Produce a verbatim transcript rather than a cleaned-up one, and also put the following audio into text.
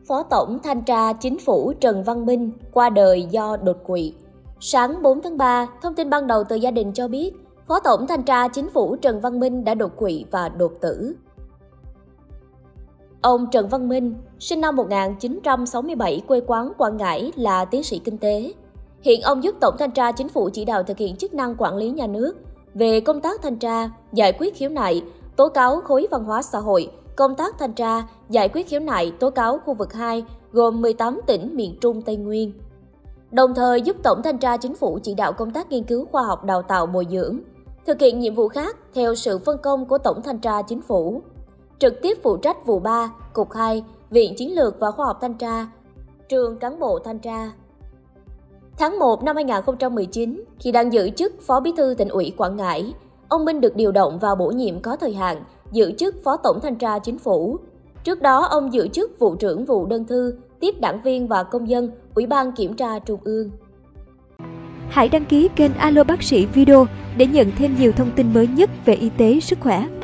Phó Tổng Thanh tra Chính phủ Trần Văn Minh qua đời do đột quỵ. Sáng bốn tháng ba, thông tin ban đầu từ gia đình cho biết, Phó Tổng Thanh tra Chính phủ Trần Văn Minh đã đột quỵ và đột tử. Ông Trần Văn Minh, sinh năm một nghìn chín trăm sáu mươi bảy, quê quán Quảng Ngãi, là tiến sĩ kinh tế. Hiện ông giúp Tổng Thanh tra Chính phủ chỉ đạo thực hiện chức năng quản lý nhà nước về công tác thanh tra, giải quyết khiếu nại, tố cáo khối văn hóa xã hội, công tác thanh tra, giải quyết khiếu nại, tố cáo khu vực hai gồm mười tám tỉnh miền Trung Tây Nguyên. Đồng thời giúp Tổng Thanh tra Chính phủ chỉ đạo công tác nghiên cứu khoa học đào tạo bồi dưỡng, thực hiện nhiệm vụ khác theo sự phân công của Tổng Thanh tra Chính phủ. Trực tiếp phụ trách vụ ba, Cục hai, Viện Chiến lược và Khoa học Thanh tra, Trường Cán bộ Thanh tra. Tháng một năm hai nghìn không trăm mười chín, khi đang giữ chức Phó Bí thư Tỉnh ủy Quảng Ngãi, ông Minh được điều động vào bổ nhiệm có thời hạn, giữ chức Phó Tổng Thanh tra Chính phủ. Trước đó, ông giữ chức Vụ trưởng Vụ Đơn thư, Tiếp đảng viên và Công dân, Ủy ban Kiểm tra Trung ương. Hãy đăng ký kênh Alo Bác sĩ Video để nhận thêm nhiều thông tin mới nhất về y tế, sức khỏe.